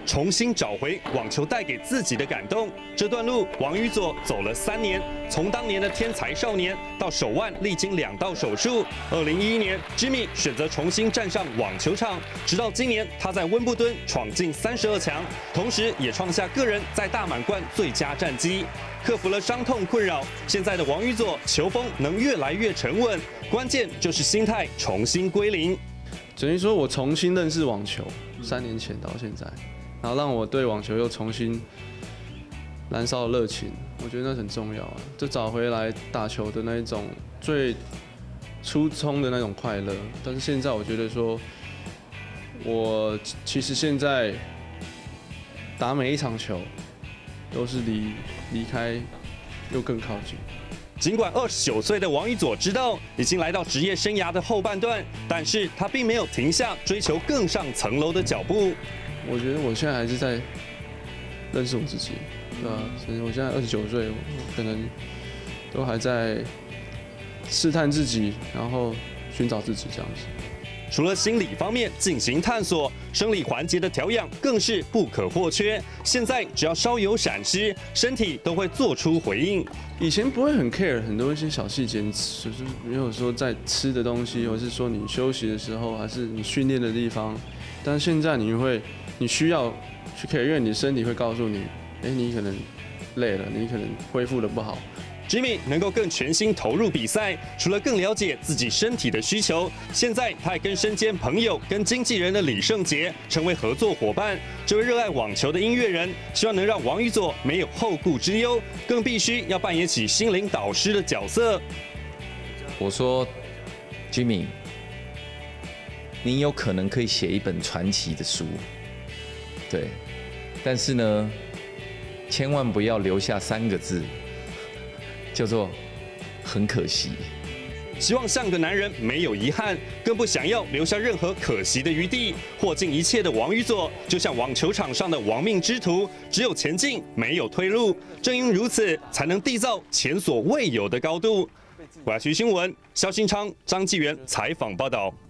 重新找回网球带给自己的感动。这段路，王宇佐走了3年，从当年的天才少年到手腕历经2道手术。2011年 ，Jimmy 选择重新站上网球场，直到今年，他在温布顿闯进32强，同时也创下个人在大满贯最佳战绩。克服了伤痛困扰，现在的王宇佐球风能越来越沉稳，关键就是心态重新归零。 等于说我重新认识网球，3年前到现在，然后让我对网球又重新燃烧了热情，我觉得那很重要啊，就找回来打球的那一种最初衷的那种快乐。但是现在我觉得说，我其实现在打每一场球都是离开又更靠近。 尽管29岁的王宇佐知道已经来到职业生涯的后半段，但是他并没有停下追求更上层楼的脚步。 我觉得我现在还是在认识我自己，对吧？所以我现在29岁，我可能都还在试探自己，然后寻找自己这样子。 除了心理方面进行探索，生理环节的调养更是不可或缺。现在只要稍有闪失，身体都会做出回应。 以前不会很 care 很多一些小细节，就是没有说在吃的东西，或是说你休息的时候，还是你训练的地方。但现在你需要去 care， 因为你的身体会告诉你，你可能累了，你可能恢复的不好。 Jimmy 能够更全心投入比赛，除了更了解自己身体的需求，现在他还跟身兼朋友跟经纪人的李圣杰成为合作伙伴。这位热爱网球的音乐人，希望能让王宇佐没有后顾之忧，更必须要扮演起心灵导师的角色。 我说 ，Jimmy， 你有可能可以写一本传奇的书，对，但是呢，千万不要留下3个字。叫做很可惜。 希望像个男人没有遗憾，更不想要留下任何可惜的余地。获尽一切的王宇佐，就像网球场上的亡命之徒，只有前进，没有退路。正因如此，才能缔造前所未有的高度。华区新闻，肖新昌、张纪元采访报道。